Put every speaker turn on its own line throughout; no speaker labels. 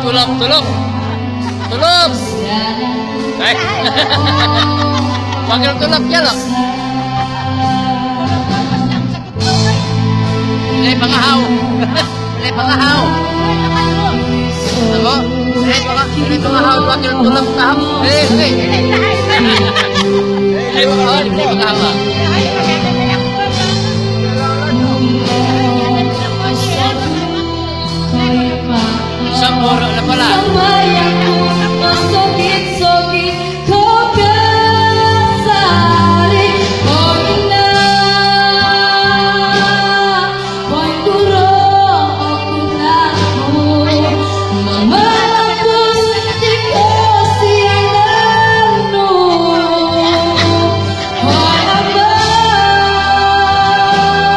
tulog, tulog. Tulog. Ay. Panggil tulog ya loh. Ini pangahaw. Ini pangahaw. Ako? Ini pangahaw. Panggil tulog kahap. Ay, pangahaw. Ini pangahaw. Samporo na pala.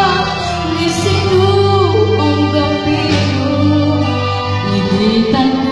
Tan